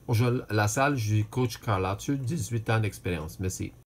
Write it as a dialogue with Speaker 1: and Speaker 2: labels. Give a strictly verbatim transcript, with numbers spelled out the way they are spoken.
Speaker 1: Bonjour, la salle, je suis coach Carl Arthur, dix-huit ans d'expérience. Merci.